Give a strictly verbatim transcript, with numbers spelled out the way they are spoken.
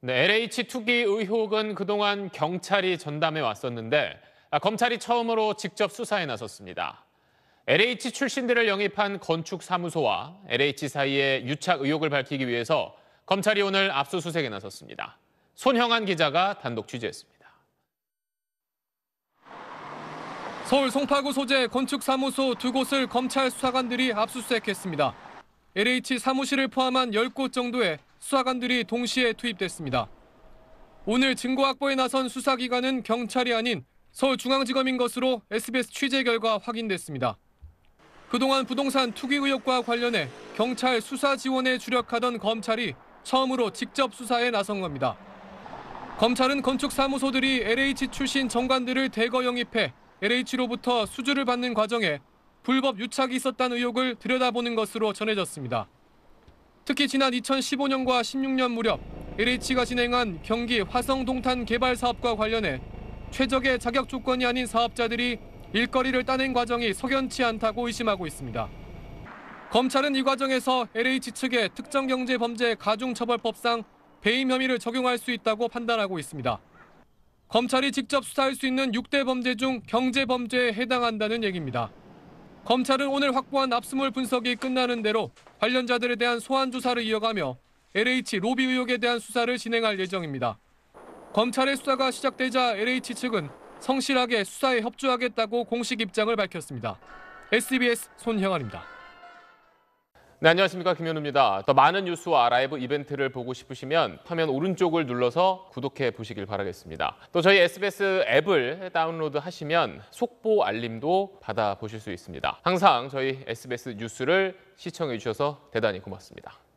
네, 엘에이치 투기 의혹은 그동안 경찰이 전담해 왔었는데 아, 검찰이 처음으로 직접 수사에 나섰습니다. 엘에이치 출신들을 영입한 건축사무소와 엘에이치 사이의 유착 의혹을 밝히기 위해서 검찰이 오늘 압수수색에 나섰습니다. 손형한 기자가 단독 취재했습니다. 서울 송파구 소재 건축사무소 두 곳을 검찰 수사관들이 압수수색했습니다. 엘에이치 사무실을 포함한 열 곳 정도의 수사관들이 동시에 투입됐습니다. 오늘 증거 확보에 나선 수사기관은 경찰이 아닌 서울중앙지검인 것으로 에스비에스 취재 결과 확인됐습니다. 그동안 부동산 투기 의혹과 관련해 경찰 수사 지원에 주력하던 검찰이 처음으로 직접 수사에 나선 겁니다. 검찰은 건축사무소들이 엘에이치 출신 정관들을 대거 영입해 엘에이치로부터 수주를 받는 과정에 불법 유착이 있었다는 의혹을 들여다보는 것으로 전해졌습니다. 특히 지난 이천십오 년과 십육 년 무렵 엘에이치가 진행한 경기 화성동탄 개발 사업과 관련해 최적의 자격 조건이 아닌 사업자들이 일거리를 따낸 과정이 석연치 않다고 의심하고 있습니다. 검찰은 이 과정에서 엘에이치 측에 특정경제범죄 가중처벌법상 배임 혐의를 적용할 수 있다고 판단하고 있습니다. 검찰이 직접 수사할 수 있는 육 대 범죄 중 경제범죄에 해당한다는 얘기입니다. 검찰은 오늘 확보한 압수물 분석이 끝나는 대로 관련자들에 대한 소환 조사를 이어가며 엘에이치 로비 의혹에 대한 수사를 진행할 예정입니다. 검찰의 수사가 시작되자 엘에이치 측은 성실하게 수사에 협조하겠다고 공식 입장을 밝혔습니다. 에스비에스 손형환입니다. 네, 안녕하십니까, 김현우입니다. 더 많은 뉴스와 라이브 이벤트를 보고 싶으시면 화면 오른쪽을 눌러서 구독해 보시길 바라겠습니다. 또 저희 에스비에스 앱을 다운로드하시면 속보 알림도 받아보실 수 있습니다. 항상 저희 에스비에스 뉴스를 시청해 주셔서 대단히 고맙습니다.